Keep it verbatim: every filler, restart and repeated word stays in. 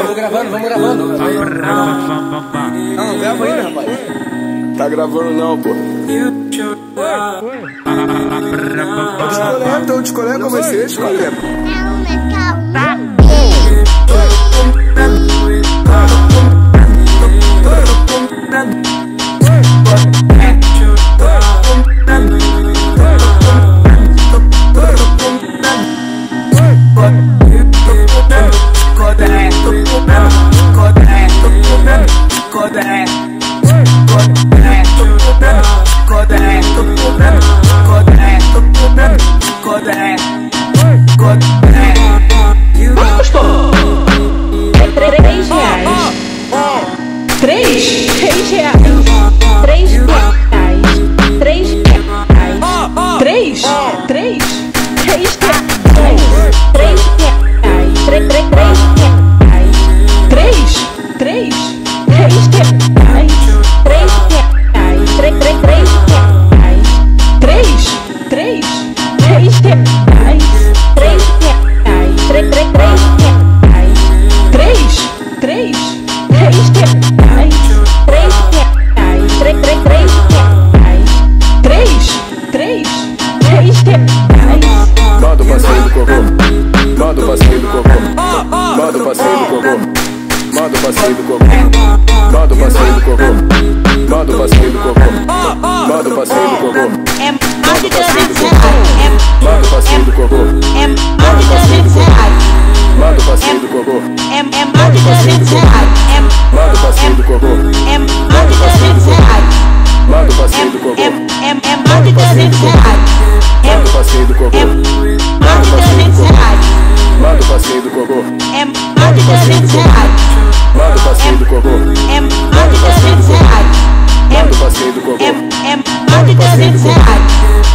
Tô gravando, vamos gravando. Não, grava ainda, rapaz. Tá gravando não, pô. Descolé, então descolé com você, descolé. Três reais. Três? Três reais. Três reais. Três reais. Três? Três? Três reais. Três reais. Três, três, três reais. Três? Três? Três reais. Três reais. Três, três, três reais. Três? Três? Três reais. Três reais. Três, três, três reais. Três? Três? Três reais. Três reais. Três, três, três reais. Três? Três? Três reais. Manda o passeio do cocô. Manda o passeio do cocô. Manda o passeio do cocô. Manda o passeio do cocô. Manda o passeio do cocô. Manda o passeio do cocô. Manda o passeio do cocô. É mais de trezentos reais. Manda o passeio do cocô. É mais de trezentos reais. Manda o passeio do cocô. É é mais de trezentos reais. Manda o passeio do cocô. É mais de trezentos reais. Manda o passeio do cocô. É é mais de trezentos reais. Manda o passeio do cocô. Mais de trezentos reais. Manda o passeio do cocô. É mais de trezentos reais. Manda o passeio do cocô. É mais de trezentos reais. Manda o passeio do cocô. É é mais de trezentos reais.